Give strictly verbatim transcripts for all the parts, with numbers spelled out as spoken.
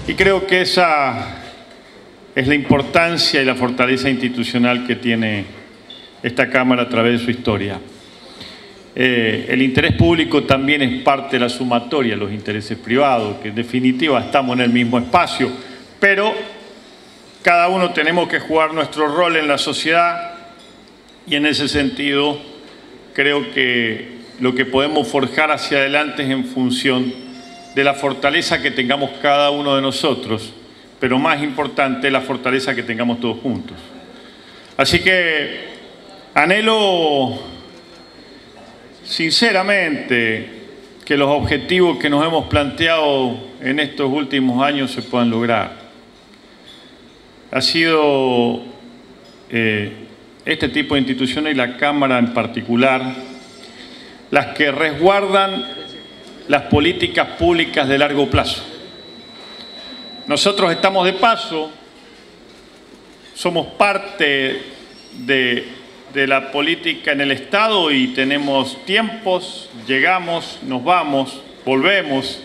Y creo que esa es la importancia y la fortaleza institucional que tiene esta Cámara a través de su historia. Eh, el interés público también es parte de la sumatoria de los intereses privados, que en definitiva estamos en el mismo espacio, pero cada uno tenemos que jugar nuestro rol en la sociedad y en ese sentido creo que lo que podemos forjar hacia adelante es en función de la fortaleza que tengamos cada uno de nosotros, pero más importante, la fortaleza que tengamos todos juntos. Así que anhelo sinceramente que los objetivos que nos hemos planteado en estos últimos años se puedan lograr. Ha sido eh, este tipo de instituciones y la Cámara en particular las que resguardan las políticas públicas de largo plazo. Nosotros estamos de paso, somos parte de, de la política en el Estado y tenemos tiempos, llegamos, nos vamos, volvemos,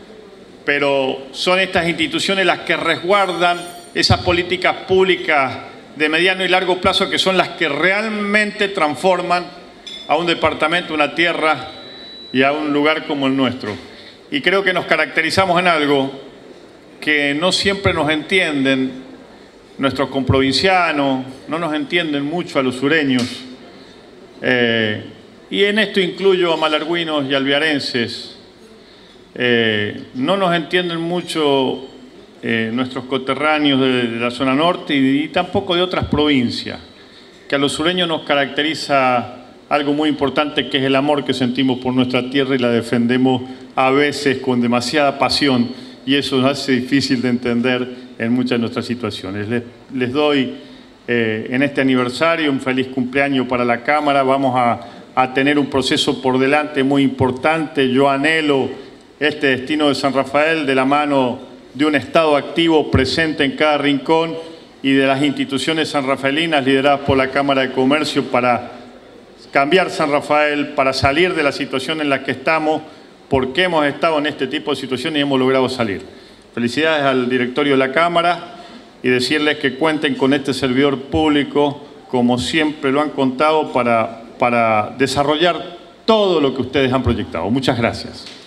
pero son estas instituciones las que resguardan esas políticas públicas de mediano y largo plazo que son las que realmente transforman a un departamento, una tierra y a un lugar como el nuestro. Y creo que nos caracterizamos en algo que no siempre nos entienden nuestros comprovincianos, no nos entienden mucho a los sureños, eh, y en esto incluyo a malargüinos y alvearenses. Eh, no nos entienden mucho eh, nuestros coterráneos de, de la zona norte y, y tampoco de otras provincias, que a los sureños nos caracteriza algo muy importante, que es el amor que sentimos por nuestra tierra y la defendemos a veces con demasiada pasión, y eso nos hace difícil de entender en muchas de nuestras situaciones. Les, les doy eh, en este aniversario un feliz cumpleaños para la Cámara. Vamos a, a tener un proceso por delante muy importante. Yo anhelo este destino de San Rafael de la mano de un Estado activo presente en cada rincón y de las instituciones sanrafaelinas lideradas por la Cámara de Comercio para cambiar San Rafael, para salir de la situación en la que estamos, porque hemos estado en este tipo de situaciones y hemos logrado salir. Felicidades al directorio de la Cámara y decirles que cuenten con este servidor público, como siempre lo han contado, para, para desarrollar todo lo que ustedes han proyectado. Muchas gracias.